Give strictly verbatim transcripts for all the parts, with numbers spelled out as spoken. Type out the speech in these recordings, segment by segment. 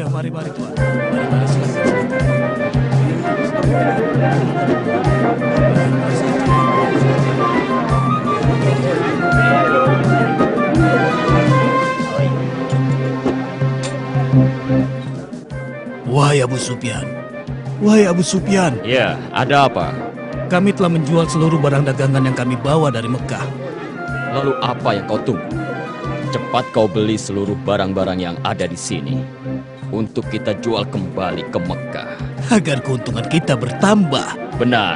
mari, mari Tuan. Mari, mari, silakan. Wahai Abu Sufyan, wahai Abu Sufyan. Ya, ada apa? Kami telah menjual seluruh barang dagangan yang kami bawa dari Mekah. Lalu apa yang kau tunggu? Cepat kau beli seluruh barang-barang yang ada di sini untuk kita jual kembali ke Mekah. Agar keuntungan kita bertambah. Benar.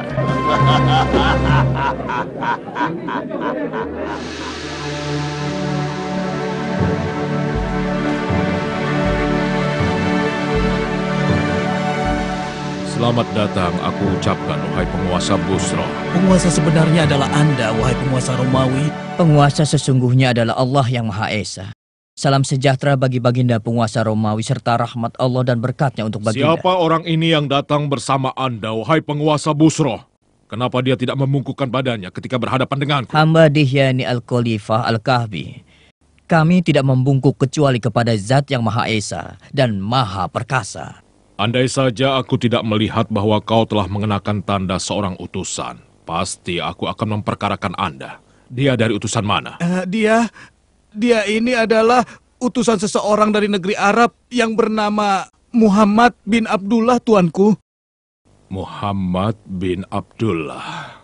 Selamat datang, aku ucapkan, wahai penguasa Busra. Penguasa sebenarnya adalah Anda, wahai penguasa Romawi. Penguasa sesungguhnya adalah Allah yang Maha Esa. Salam sejahtera bagi baginda penguasa Romawi serta rahmat Allah dan berkatnya untuk baginda. Siapa orang ini yang datang bersama Anda, wahai penguasa Busra? Kenapa dia tidak membungkukkan badannya ketika berhadapan denganku? Hamba Dihyani Al-Khalifah Al-Kahfi. Kami tidak membungkuk kecuali kepada Zat yang Maha Esa dan Maha Perkasa. Andai saja aku tidak melihat bahwa kau telah mengenakan tanda seorang utusan, pasti aku akan memperkarakan Anda. Dia dari utusan mana? Uh, dia, dia ini adalah utusan seseorang dari negeri Arab yang bernama Muhammad bin Abdullah, tuanku. Muhammad bin Abdullah.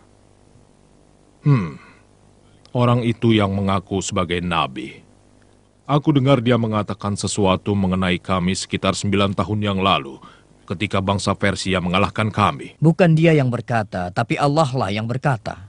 Hmm, orang itu yang mengaku sebagai nabi. Aku dengar dia mengatakan sesuatu mengenai kami sekitar sembilan tahun yang lalu, ketika bangsa Persia mengalahkan kami. Bukan dia yang berkata, tapi Allah lah yang berkata.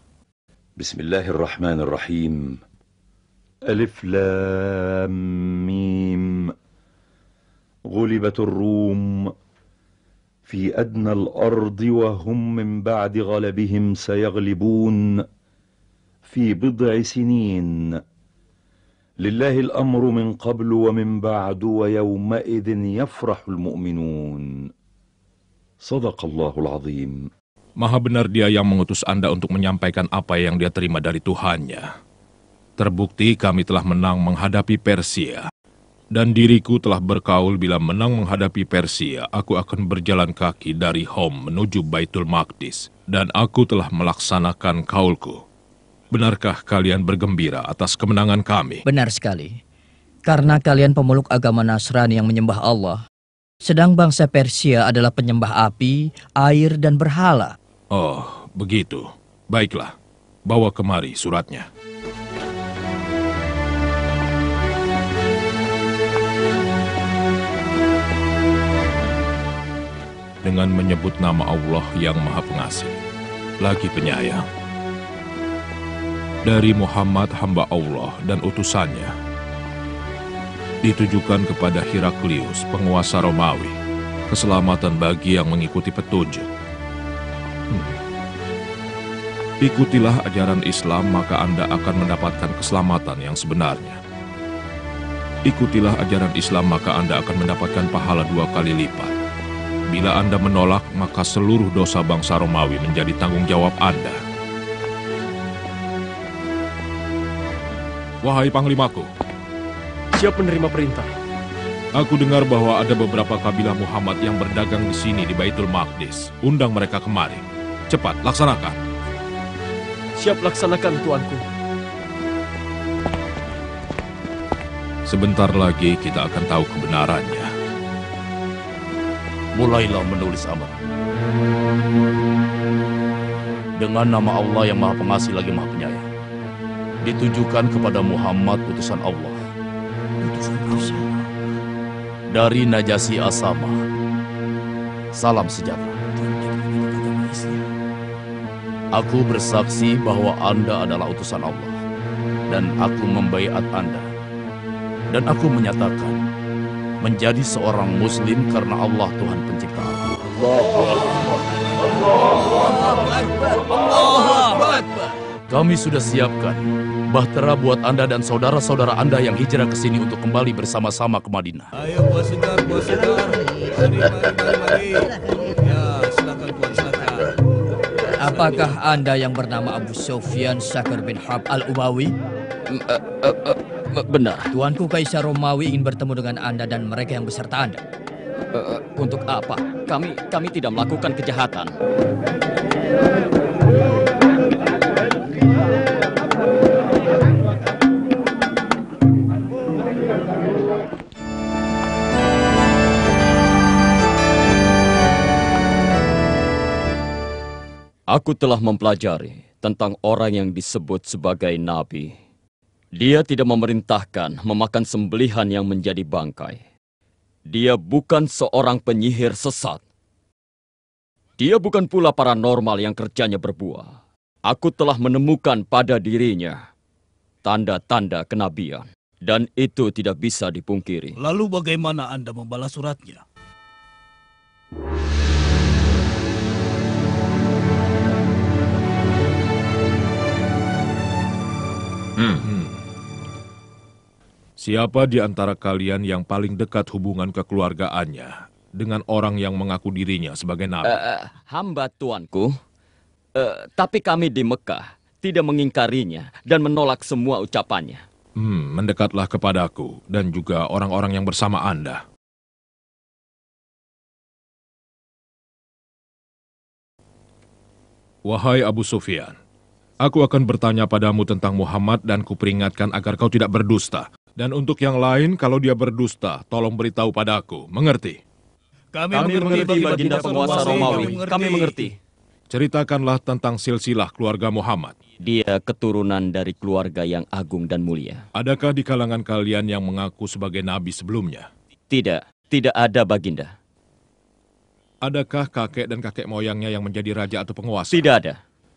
Bismillahirrahmanirrahim. Alif Lam Mim. Ghulibatur Rum. Fi adna al-ardi wa hum min ba'di ghalabihim sayaglibun. Fi bid'i sinin. لله الأمر من قبل ومن بعد ويومئذ يفرح المؤمنون صدق الله العظيم. Maha benar dia yang mengutus Anda untuk menyampaikan apa yang dia terima dari Tuhannya. Terbukti kami telah menang menghadapi Persia. Dan diriku telah berkaul bila menang menghadapi Persia, aku akan berjalan kaki dari Hom menuju Baitul Maqdis. Dan aku telah melaksanakan kaulku. Benarkah kalian bergembira atas kemenangan kami? Benar sekali. Karena kalian pemeluk agama Nasrani yang menyembah Allah, sedang bangsa Persia adalah penyembah api, air, dan berhala. Oh, begitu. Baiklah, bawa kemari suratnya. Dengan menyebut nama Allah yang Maha Pengasih, lagi penyayang. Dari Muhammad hamba Allah dan utusannya, ditujukan kepada Heraklius, penguasa Romawi, keselamatan bagi yang mengikuti petunjuk. Hmm. Ikutilah ajaran Islam, maka Anda akan mendapatkan keselamatan yang sebenarnya. Ikutilah ajaran Islam, maka Anda akan mendapatkan pahala dua kali lipat. Bila Anda menolak, maka seluruh dosa bangsa Romawi menjadi tanggung jawab Anda. Wahai Panglimaku, siap menerima perintah. Aku dengar bahwa ada beberapa kabilah Muhammad yang berdagang di sini di Baitul Maqdis. Undang mereka kemari. Cepat, laksanakan. Siap laksanakan, tuanku. Sebentar lagi kita akan tahu kebenarannya. Mulailah menulis amar. Dengan nama Allah yang Maha Pengasih lagi Maha Penyayang. Ditujukan kepada Muhammad utusan Allah. Utusan Allah. Dari Najasyi Asama. Salam sejahtera. Aku bersaksi bahwa Anda adalah utusan Allah. Dan aku membaiat Anda. Dan aku menyatakan menjadi seorang Muslim karena Allah Tuhan Pencipta. Kami sudah siapkan bahtera buat Anda dan saudara-saudara Anda yang hijrah ke sini untuk kembali bersama-sama ke Madinah. Ayo buat segar, buat segar. Mari, mari, mari, mari. Ya, silakan Tuan, silakan. Apakah Anda yang bernama Abu Sufyan Syakir bin Harb Al-Umawi? Uh, uh, uh, benar. Tuanku Kaisar Romawi ingin bertemu dengan Anda dan mereka yang beserta Anda. Uh, untuk apa? Kami kami tidak melakukan kejahatan. Aku telah mempelajari tentang orang yang disebut sebagai nabi. Dia tidak memerintahkan memakan sembelihan yang menjadi bangkai. Dia bukan seorang penyihir sesat. Dia bukan pula paranormal yang kerjanya berbuah. Aku telah menemukan pada dirinya tanda-tanda kenabian. Dan itu tidak bisa dipungkiri. Lalu bagaimana Anda membalas suratnya? Hmm. Siapa di antara kalian yang paling dekat hubungan kekeluargaannya dengan orang yang mengaku dirinya sebagai nabi? Uh, hamba tuanku, uh, tapi kami di Mekah tidak mengingkarinya dan menolak semua ucapannya. Hmm, mendekatlah kepadaku dan juga orang-orang yang bersama Anda. Wahai Abu Sufyan, aku akan bertanya padamu tentang Muhammad dan kuperingatkan agar kau tidak berdusta. Dan untuk yang lain, kalau dia berdusta, tolong beritahu padaku. Mengerti? Kami, Kami mengerti, Baginda Penguasa Romawi. Kami mengerti. Ceritakanlah tentang silsilah keluarga Muhammad. Dia keturunan dari keluarga yang agung dan mulia. Adakah di kalangan kalian yang mengaku sebagai nabi sebelumnya? Tidak, tidak ada, Baginda. Adakah kakek dan kakek moyangnya yang menjadi raja atau penguasa? Tidak ada.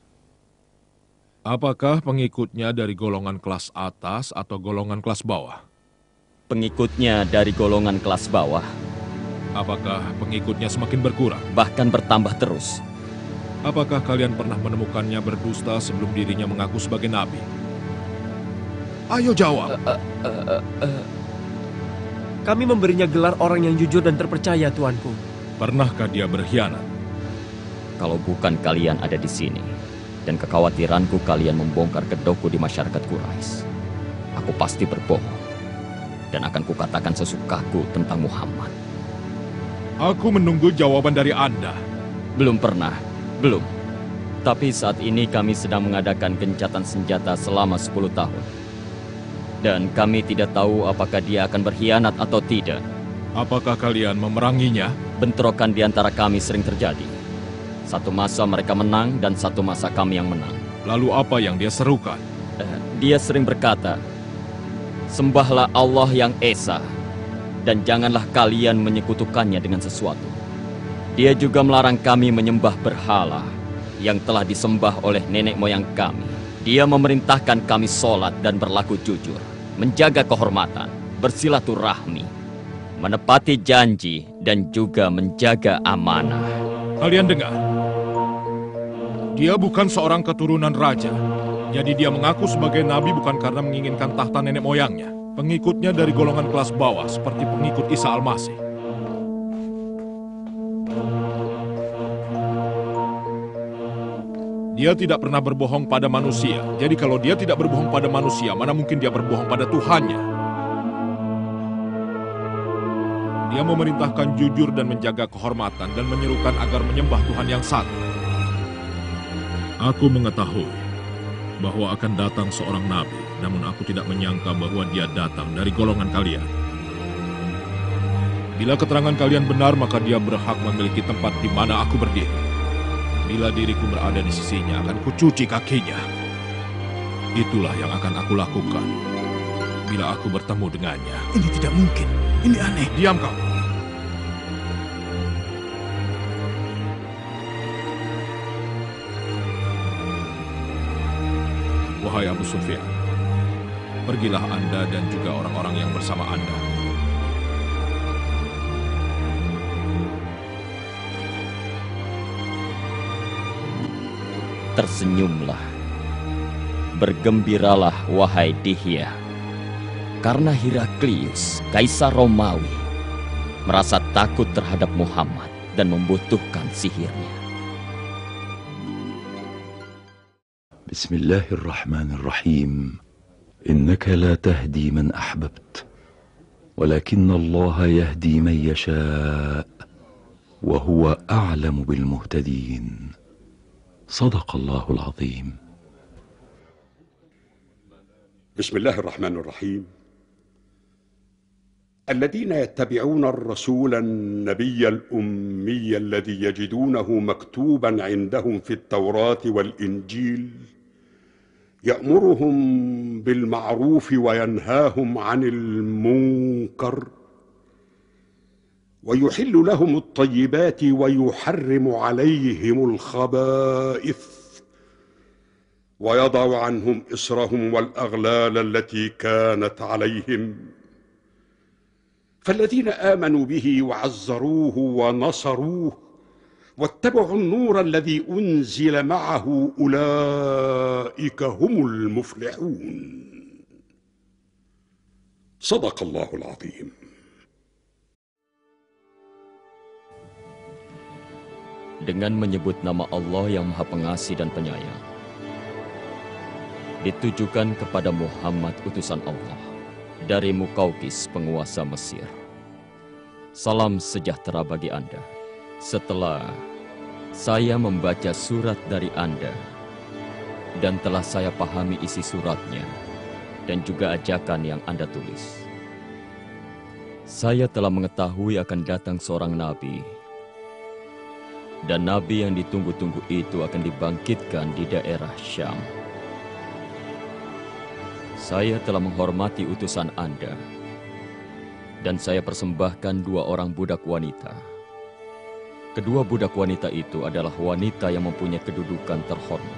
Apakah pengikutnya dari golongan kelas atas atau golongan kelas bawah? Pengikutnya dari golongan kelas bawah. Apakah pengikutnya semakin berkurang? Bahkan bertambah terus. Apakah kalian pernah menemukannya berdusta sebelum dirinya mengaku sebagai nabi? Ayo jawab. Uh, uh, uh, uh. Kami memberinya gelar orang yang jujur dan terpercaya, tuanku. Pernahkah dia berkhianat? Kalau bukan kalian ada di sini, dan kekhawatiranku kalian membongkar kedokku di masyarakat Quraisy, aku pasti berbohong dan akan kukatakan sesukaku tentang Muhammad. Aku menunggu jawaban dari Anda. Belum pernah, belum. Tapi saat ini kami sedang mengadakan gencatan senjata selama sepuluh tahun. Dan kami tidak tahu apakah dia akan berkhianat atau tidak. Apakah kalian memeranginya? Bentrokan di antara kami sering terjadi. Satu masa mereka menang dan satu masa kami yang menang. Lalu apa yang dia serukan? Uh, dia sering berkata, "Sembahlah Allah yang Esa, dan janganlah kalian menyekutukannya dengan sesuatu." Dia juga melarang kami menyembah berhala yang telah disembah oleh nenek moyang kami. Dia memerintahkan kami sholat dan berlaku jujur, menjaga kehormatan, bersilaturahmi, menepati janji, dan juga menjaga amanah. Kalian dengar? Dia bukan seorang keturunan raja. Jadi dia mengaku sebagai nabi bukan karena menginginkan tahta nenek moyangnya. Pengikutnya dari golongan kelas bawah seperti pengikut Isa Al-Masih. Dia tidak pernah berbohong pada manusia. Jadi kalau dia tidak berbohong pada manusia, mana mungkin dia berbohong pada Tuhannya? Dia memerintahkan jujur dan menjaga kehormatan dan menyerukan agar menyembah Tuhan yang satu. Aku mengetahui bahwa akan datang seorang nabi, namun aku tidak menyangka bahwa dia datang dari golongan kalian. Bila keterangan kalian benar, maka dia berhak memiliki tempat di mana aku berdiri. Bila diriku berada di sisinya, akan kucuci kakinya. Itulah yang akan aku lakukan bila aku bertemu dengannya. Ini tidak mungkin. Ini aneh. Diam kau. Wahai Abu Sufyan, pergilah Anda dan juga orang-orang yang bersama Anda. Tersenyumlah. Bergembiralah, wahai Dihya. Karena Heraklius, Kaisar Romawi, merasa takut terhadap Muhammad dan membutuhkan sihirnya. Bismillahirrahmanirrahim. إنك لا تهدي من أحببت ولكن الله يهدي من يشاء وهو أعلم بالمهتدين. صدق الله العظيم. بسم الله الرحمن الرحيم. الذين يتبعون الرسول النبي الأمي الذي يجدونه مكتوبا عندهم في التوراة والإنجيل يأمرهم بالمعروف وينهاهم عن المنكر ويحل لهم الطيبات ويحرم عليهم الخبائث ويضع عنهم إصرهم والأغلال التي كانت عليهم. فالذين آمنوا به وعزروه ونصروه واتبعوا النور الذي أنزل معه أولئك هم المفلحون. صدق الله العظيم. Dengan menyebut nama Allah yang Maha Pengasih dan Penyayang, ditujukan kepada Muhammad utusan Allah dari Mukaukis penguasa Mesir. Salam sejahtera bagi Anda. Setelah saya membaca surat dari Anda dan telah saya pahami isi suratnya dan juga ajakan yang Anda tulis, saya telah mengetahui akan datang seorang nabi, dan nabi yang ditunggu-tunggu itu akan dibangkitkan di daerah Syam. Saya telah menghormati utusan Anda, dan saya persembahkan dua orang budak wanita. Kedua budak wanita itu adalah wanita yang mempunyai kedudukan terhormat.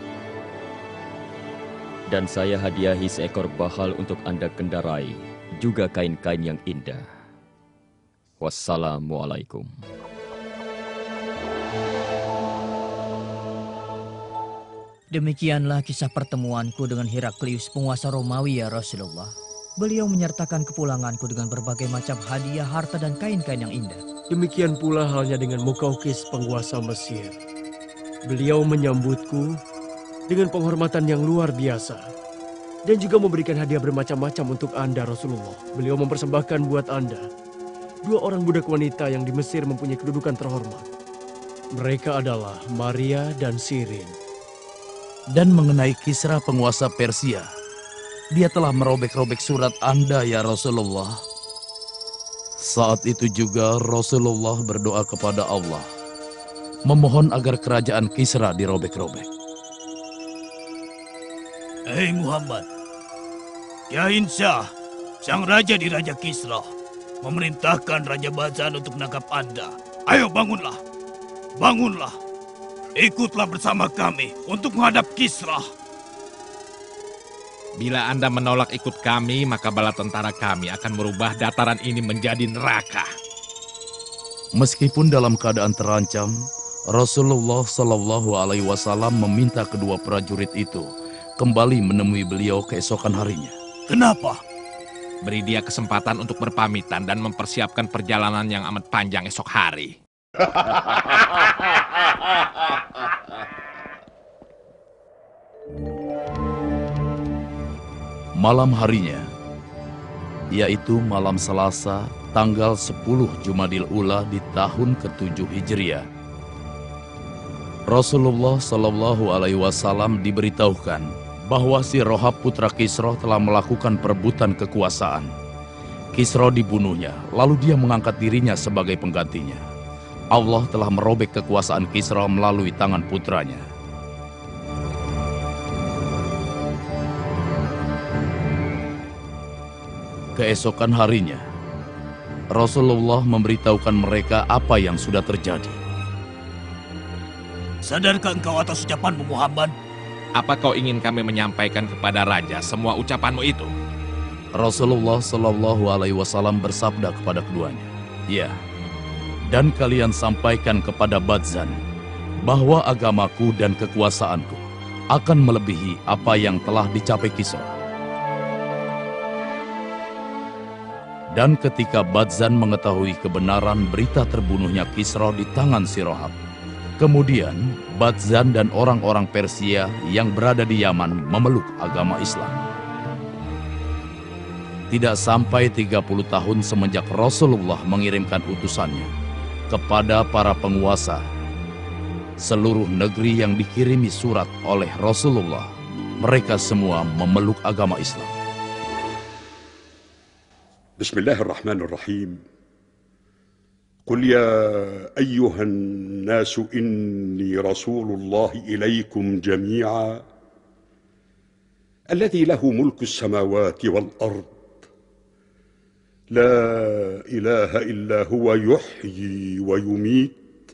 Dan saya hadiahi seekor bahal untuk Anda kendarai, juga kain-kain yang indah. Wassalamualaikum. Demikianlah kisah pertemuanku dengan Heraklius, penguasa Romawi, ya Rasulullah. Beliau menyertakan kepulanganku dengan berbagai macam hadiah, harta, dan kain-kain yang indah. Demikian pula halnya dengan Mukaukis, penguasa Mesir. Beliau menyambutku dengan penghormatan yang luar biasa dan juga memberikan hadiah bermacam-macam untuk Anda, Rasulullah. Beliau mempersembahkan buat Anda dua orang budak wanita yang di Mesir mempunyai kedudukan terhormat. Mereka adalah Maria dan Sirin. Dan mengenai Kisra penguasa Persia, dia telah merobek-robek surat Anda, ya Rasulullah. Saat itu juga Rasulullah berdoa kepada Allah, memohon agar kerajaan Kisra dirobek-robek. Hei Muhammad, Yain Shah, sang raja di Raja Kisra, memerintahkan Raja Badzan untuk menangkap Anda. Ayo bangunlah, bangunlah. Ikutlah bersama kami untuk menghadap Kisra. Bila Anda menolak ikut kami, maka bala tentara kami akan merubah dataran ini menjadi neraka. Meskipun dalam keadaan terancam, Rasulullah Shallallahu Alaihi Wasallam meminta kedua prajurit itu kembali menemui beliau keesokan harinya. Kenapa? Beri dia kesempatan untuk berpamitan dan mempersiapkan perjalanan yang amat panjang esok hari. Malam harinya, yaitu malam Selasa, tanggal sepuluh Jumadil Ula di tahun ketujuh Hijriah, Rasulullah Shallallahu Alaihi Wasallam diberitahukan bahwa si Rohab putra Kisra telah melakukan perebutan kekuasaan. Kisra dibunuhnya, lalu dia mengangkat dirinya sebagai penggantinya. Allah telah merobek kekuasaan Kisra melalui tangan putranya. Keesokan harinya, Rasulullah memberitahukan mereka apa yang sudah terjadi. Sadarkah engkau atas ucapanmu, Muhammad? Apa kau ingin kami menyampaikan kepada raja semua ucapanmu itu? Rasulullah Shallallahu Alaihi Wasallam bersabda kepada keduanya, ya, dan kalian sampaikan kepada Badzan bahwa agamaku dan kekuasaanku akan melebihi apa yang telah dicapai Kisra. Dan ketika Badzan mengetahui kebenaran berita terbunuhnya Kisra di tangan si Rohab, kemudian Badzan dan orang-orang Persia yang berada di Yaman memeluk agama Islam. tidak sampai tiga puluh tahun semenjak Rasulullah mengirimkan utusannya kepada para penguasa seluruh negeri yang dikirimi surat oleh Rasulullah, mereka semua memeluk agama Islam. Bismillahirrahmanirrahim. Qul ya ayyuhan nasu inni rasulullah ilaikum jami'a alladhi lahu mulku as-samawati wal ard la ilaha illa huwa yuhyi wa yumit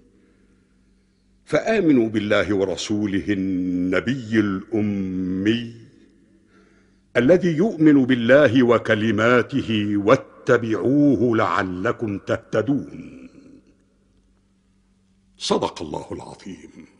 فآمنوا بالله ورسوله النبي الأمي الذي يؤمن بالله وكلماته واتبعوه لعلكم تهتدون. صدق الله العظيم.